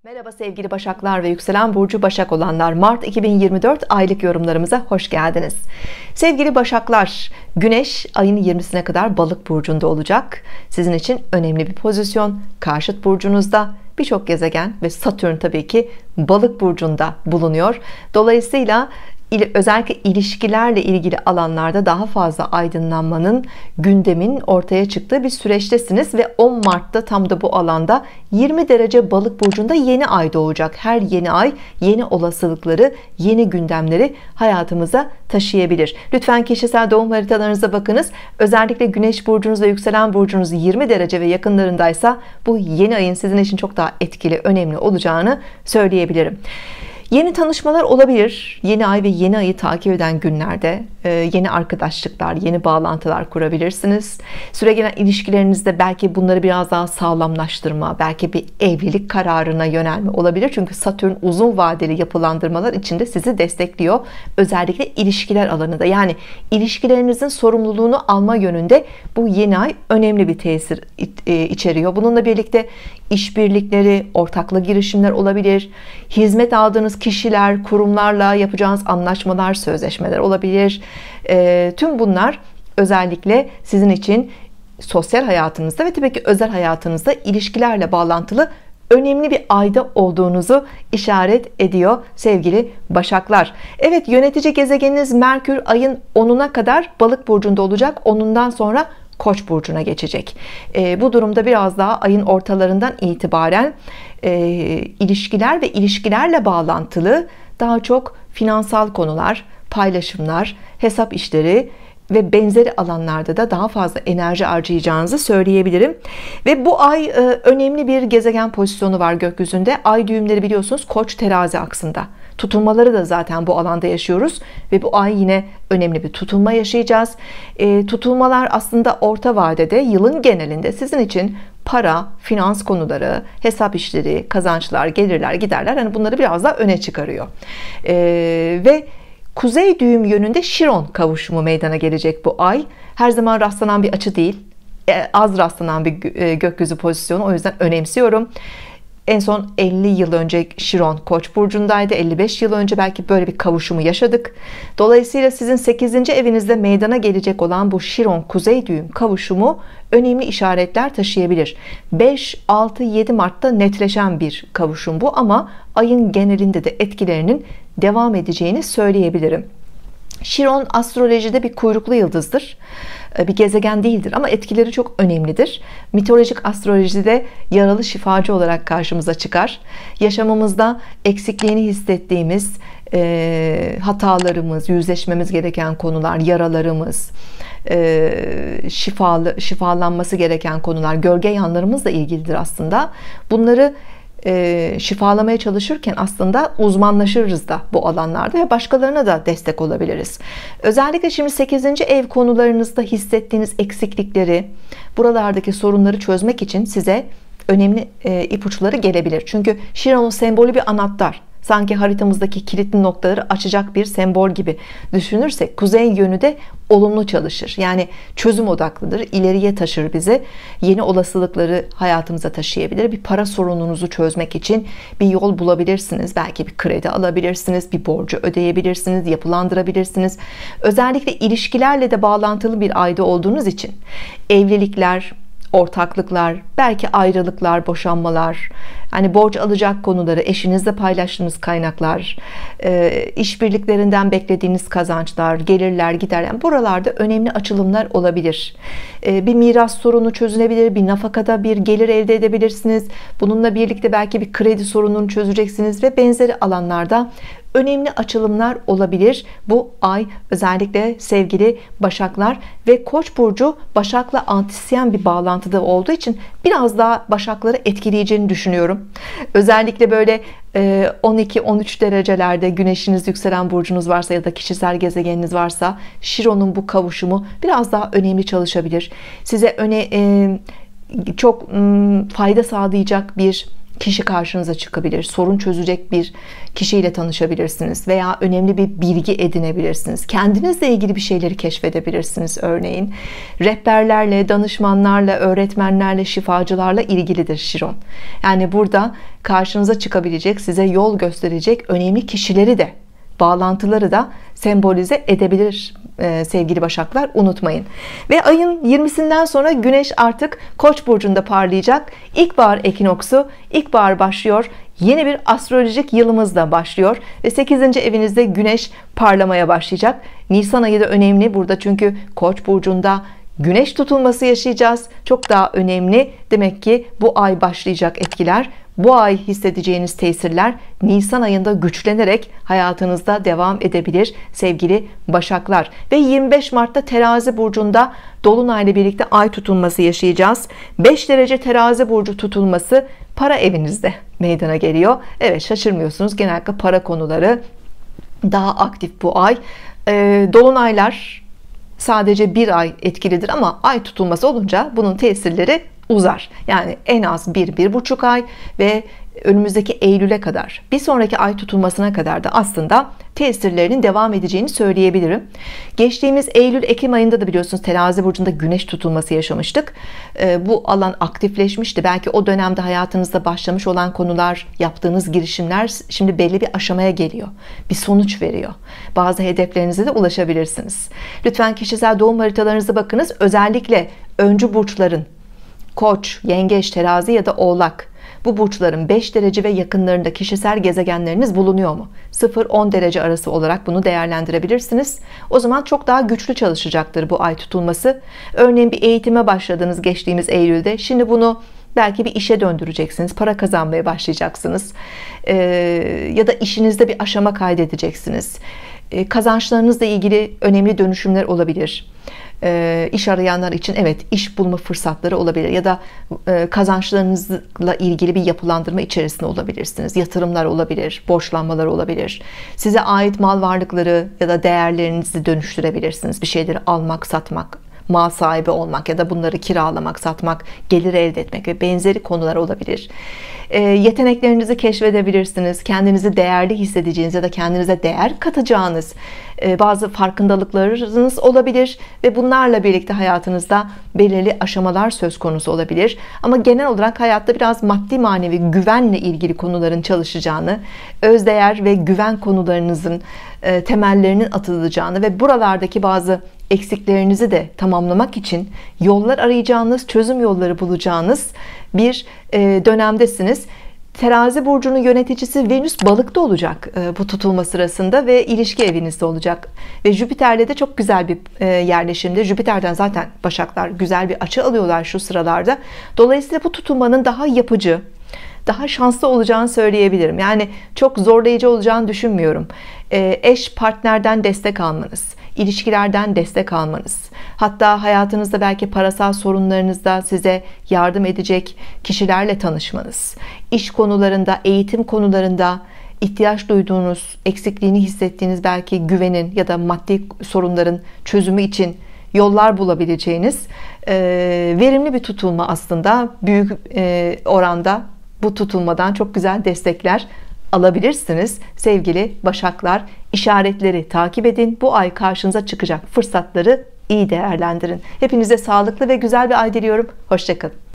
Merhaba sevgili Başaklar ve yükselen burcu Başak olanlar, Mart 2024 aylık yorumlarımıza hoş geldiniz. Sevgili Başaklar, Güneş ayın 20'sine kadar Balık burcunda olacak. Sizin için önemli bir pozisyon. Karşıt burcunuzda birçok gezegen ve Satürn tabii ki Balık burcunda bulunuyor. Dolayısıyla özellikle ilişkilerle ilgili alanlarda daha fazla aydınlanmanın, gündemin ortaya çıktığı bir süreçtesiniz ve 10 Mart'ta tam da bu alanda 20 derece Balık burcunda yeni ay doğacak. Her yeni ay yeni olasılıkları, yeni gündemleri hayatımıza taşıyabilir. Lütfen kişisel doğum haritalarınıza bakınız. Özellikle Güneş burcunuz ve yükselen burcunuz 20 derece ve yakınlarındaysa bu yeni ayın sizin için çok daha etkili, önemli olacağını söyleyebilirim. Yeni tanışmalar olabilir. Yeni ay ve yeni ayı takip eden günlerde yeni arkadaşlıklar, yeni bağlantılar kurabilirsiniz. Süregelen ilişkilerinizde belki bunları biraz daha sağlamlaştırma, belki bir evlilik kararına yönelme olabilir. Çünkü Satürn uzun vadeli yapılandırmalar içinde sizi destekliyor. Özellikle ilişkiler alanında, yani ilişkilerinizin sorumluluğunu alma yönünde bu yeni ay önemli bir tesir içeriyor. Bununla birlikte işbirlikleri, ortaklı girişimler olabilir. Hizmet aldığınız kişiler, kurumlarla yapacağınız anlaşmalar, sözleşmeler olabilir. Tüm bunlar özellikle sizin için sosyal hayatınızda ve tabii ki özel hayatınızda ilişkilerle bağlantılı önemli bir ayda olduğunuzu işaret ediyor sevgili Başaklar. Evet, yönetici gezegeniniz Merkür ayın 10'una kadar Balık burcunda olacak. 10'undan sonra Koç burcuna geçecek. Bu durumda biraz daha ayın ortalarından itibaren ilişkiler ve ilişkilerle bağlantılı daha çok finansal konular, paylaşımlar, hesap işleri ve benzeri alanlarda da daha fazla enerji harcayacağınızı söyleyebilirim. Ve bu ay önemli bir gezegen pozisyonu var gökyüzünde. Ay düğümleri biliyorsunuz Koç terazi aksında. Tutulmaları da zaten bu alanda yaşıyoruz ve bu ay yine önemli bir tutulma yaşayacağız. Tutulmalar aslında orta vadede, yılın genelinde sizin için para, finans konuları, hesap işleri, kazançlar, gelirler, giderler, yani bunları biraz daha öne çıkarıyor. Ve kuzey düğüm yönünde Şiron kavuşumu meydana gelecek bu ay. Her zaman rastlanan bir açı değil, az rastlanan bir gökyüzü pozisyonu, o yüzden önemsiyorum. En son 50 yıl önce Şiron Koç burcundaydı. 55 yıl önce belki böyle bir kavuşumu yaşadık. Dolayısıyla sizin 8. evinizde meydana gelecek olan bu Şiron kuzey düğüm kavuşumu önemli işaretler taşıyabilir. 5, 6, 7 Mart'ta netleşen bir kavuşum bu, ama ayın genelinde de etkilerinin devam edeceğini söyleyebilirim. Şiron astrolojide bir kuyruklu yıldızdır. Bir gezegen değildir ama etkileri çok önemlidir. Mitolojik astrolojide yaralı şifacı olarak karşımıza çıkar. Yaşamımızda eksikliğini hissettiğimiz hatalarımız, yüzleşmemiz gereken konular, yaralarımız, şifalanması gereken konular, gölge yanlarımızla ilgilidir aslında. Bunları şifalamaya çalışırken aslında uzmanlaşırız da bu alanlarda ve başkalarına da destek olabiliriz. Özellikle şimdi 8. ev konularınızda hissettiğiniz eksiklikleri, buralardaki sorunları çözmek için size önemli ipuçları gelebilir. Çünkü Şiron'un sembolü bir anahtar. Sanki haritamızdaki kilitli noktaları açacak bir sembol gibi düşünürsek, kuzey yönü de olumlu çalışır. Yani çözüm odaklıdır, ileriye taşır bizi. Yeni olasılıkları hayatımıza taşıyabilir. Bir para sorununuzu çözmek için bir yol bulabilirsiniz. Belki bir kredi alabilirsiniz, bir borcu ödeyebilirsiniz, yapılandırabilirsiniz. Özellikle ilişkilerle de bağlantılı bir ayda olduğunuz için evlilikler, ortaklıklar, belki ayrılıklar, boşanmalar, hani borç alacak konuları, eşinizle paylaştığınız kaynaklar, işbirliklerinden beklediğiniz kazançlar, gelirler, giderler, yani buralarda önemli açılımlar olabilir. Bir miras sorunu çözülebilir, bir nafakada bir gelir elde edebilirsiniz. Bununla birlikte belki bir kredi sorununu çözeceksiniz ve benzeri alanlarda önemli açılımlar olabilir bu ay, özellikle sevgili Başaklar. Ve Koç burcu Başak'la antisyen bir bağlantıda olduğu için biraz daha Başakları etkileyeceğini düşünüyorum. Özellikle böyle 12-13 derecelerde güneşiniz, yükselen burcunuz varsa ya da kişisel gezegeniniz varsa Şiron'un bu kavuşumu biraz daha önemli çalışabilir. Size çok fayda sağlayacak bir kişi karşınıza çıkabilir. Sorun çözecek bir kişiyle tanışabilirsiniz veya önemli bir bilgi edinebilirsiniz. Kendinizle ilgili bir şeyleri keşfedebilirsiniz örneğin. Rehberlerle, danışmanlarla, öğretmenlerle, şifacılarla ilgilidir Şiron. Yani burada karşınıza çıkabilecek, size yol gösterecek önemli kişileri de, bağlantıları da sembolize edebilir sevgili Başaklar, unutmayın. Ve ayın 20'sinden sonra Güneş artık Koç burcunda parlayacak. İlkbahar ekinoksu, ilkbahar başlıyor. Yeni bir astrolojik yılımız da başlıyor ve 8. evinizde Güneş parlamaya başlayacak. Nisan ayı da önemli burada, çünkü Koç burcunda Güneş tutulması yaşayacağız. Çok daha önemli. Demek ki bu ay başlayacak etkiler, bu ay hissedeceğiniz tesirler Nisan ayında güçlenerek hayatınızda devam edebilir sevgili Başaklar. Ve 25 Mart'ta Terazi burcunda Dolunay ile birlikte ay tutulması yaşayacağız. 5 derece Terazi burcu tutulması para evinizde meydana geliyor. Evet, şaşırmıyorsunuz, genellikle para konuları daha aktif bu ay. Dolunaylar sadece bir ay etkilidir ama ay tutulması olunca bunun tesirleri uzar. Yani en az 1-1,5 ay ve önümüzdeki Eylül'e kadar, bir sonraki ay tutulmasına kadar da aslında tesirlerinin devam edeceğini söyleyebilirim. Geçtiğimiz Eylül-Ekim ayında da biliyorsunuz Terazi burcunda Güneş tutulması yaşamıştık. Bu alan aktifleşmişti. Belki o dönemde hayatınızda başlamış olan konular, yaptığınız girişimler şimdi belli bir aşamaya geliyor. Bir sonuç veriyor. Bazı hedeflerinize de ulaşabilirsiniz. Lütfen kişisel doğum haritalarınıza bakınız. Özellikle öncü burçların, Koç, Yengeç, Terazi ya da Oğlak, bu burçların 5 derece ve yakınlarında kişisel gezegenleriniz bulunuyor mu? 0-10 derece arası olarak bunu değerlendirebilirsiniz. O zaman çok daha güçlü çalışacaktır bu ay tutulması. Örneğin bir eğitime başladınız geçtiğimiz Eylül'de. Şimdi bunu belki bir işe döndüreceksiniz. Para kazanmaya başlayacaksınız. Ya da işinizde bir aşama kaydedeceksiniz. Kazançlarınızla ilgili önemli dönüşümler olabilir. İş arayanlar için evet, iş bulma fırsatları olabilir ya da kazançlarınızla ilgili bir yapılandırma içerisinde olabilirsiniz. Yatırımlar olabilir, borçlanmalar olabilir. Size ait mal varlıkları ya da değerlerinizi dönüştürebilirsiniz. Bir şeyleri almak, satmak, mal sahibi olmak ya da bunları kiralamak, satmak, gelir elde etmek ve benzeri konular olabilir. Yeteneklerinizi keşfedebilirsiniz. Kendinizi değerli hissedeceğiniz ya da kendinize değer katacağınız bazı farkındalıklarınız olabilir ve bunlarla birlikte hayatınızda belirli aşamalar söz konusu olabilir. Ama genel olarak hayatta biraz maddi manevi güvenle ilgili konuların çalışacağını, özdeğer ve güven konularınızın temellerinin atılacağını ve buralardaki bazı eksiklerinizi de tamamlamak için yollar arayacağınız, çözüm yolları bulacağınız bir dönemdesiniz. Terazi burcunun yöneticisi Venüs balıkta olacak bu tutulma sırasında ve ilişki evinizde olacak ve Jüpiter'le de çok güzel bir yerleşimde. Jüpiter'den zaten Başaklar güzel bir açı alıyorlar şu sıralarda. Dolayısıyla bu tutulmanın daha yapıcı, daha şanslı olacağını söyleyebilirim. Yani çok zorlayıcı olacağını düşünmüyorum. Eş, partnerden destek almanız, ilişkilerden destek almanız, hatta hayatınızda belki parasal sorunlarınızda size yardım edecek kişilerle tanışmanız, iş konularında, eğitim konularında ihtiyaç duyduğunuz, eksikliğini hissettiğiniz belki güvenin ya da maddi sorunların çözümü için yollar bulabileceğiniz verimli bir tutulma aslında. Büyük oranda bu tutulmadan çok güzel destekler alabilirsiniz sevgili Başaklar. İşaretleri takip edin. Bu ay karşınıza çıkacak fırsatları iyi değerlendirin. Hepinize sağlıklı ve güzel bir ay diliyorum. Hoşça kalın.